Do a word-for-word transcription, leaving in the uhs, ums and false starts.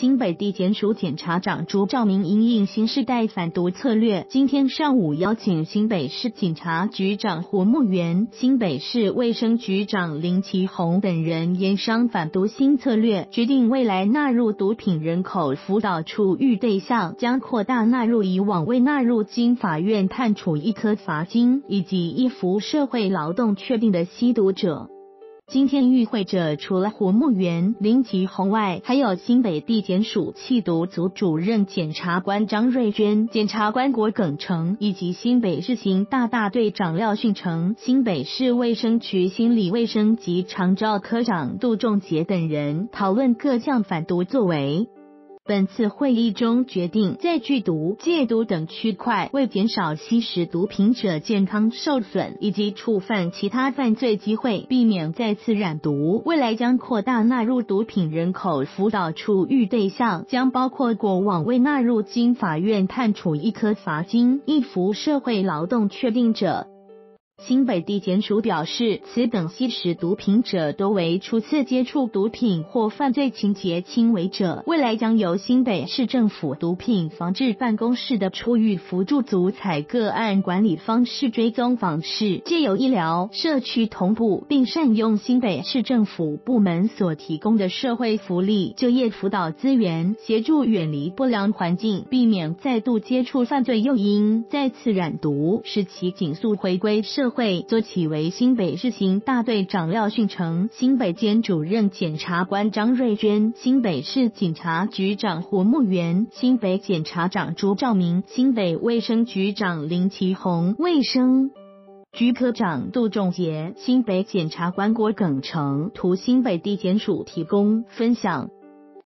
新北地检署检察长朱兆明因应新世代反毒策略，今天上午邀请新北市警察局长胡慕元、新北市卫生局长林奇宏等人研商反毒新策略，决定未来纳入毒品人口辅导处遇对象将扩大纳入以往未纳入经法院判处一颗罚金以及一服社会劳动确定的吸毒者。今天与会者除了胡慕元、林奇宏外，还有新北地检署缉毒组主任检察官张瑞娟、检察官郭耿成，以及新北市刑大大队长廖训成、新北市卫生局心理卫生及长照科长杜仲杰等人，讨论各项反毒作为。本次会议中决定，在拒毒、戒毒等区块，为减少吸食毒品者健康受损以及触犯其他犯罪机会，避免再次染毒，未来将扩大纳入毒品人口辅导处遇对象，将包括过往未纳入经法院判处一颗罚金、一服社会劳动确定者。新北地检署表示，此等吸食毒品者都为初次接触毒品或犯罪情节轻微者，未来将由新北市政府毒品防治办公室的出狱辅助组采个案管理方式追踪访视，藉由医疗、社区同步，并善用新北市政府部门所提供的社会福利、就业辅导资源，协助远离不良环境，避免再度接触犯罪诱因，再次染毒，使其紧速回归社会。做起为新北市刑大队长廖训成、新北监主任检察官张瑞娟、新北市警察局长胡慕元、新北检察长朱兆明、新北卫生局长林奇宏、卫生局科长杜仲杰、新北检察官郭耿成图新北地检署提供分享。